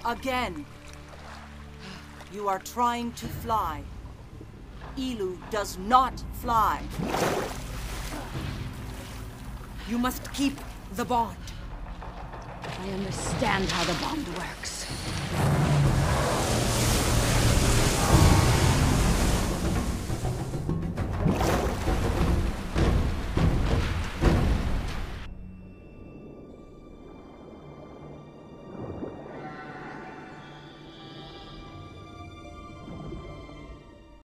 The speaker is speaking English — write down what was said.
Again. You are trying to fly. Ilu does not fly. You must keep the bond. I understand how the bond works.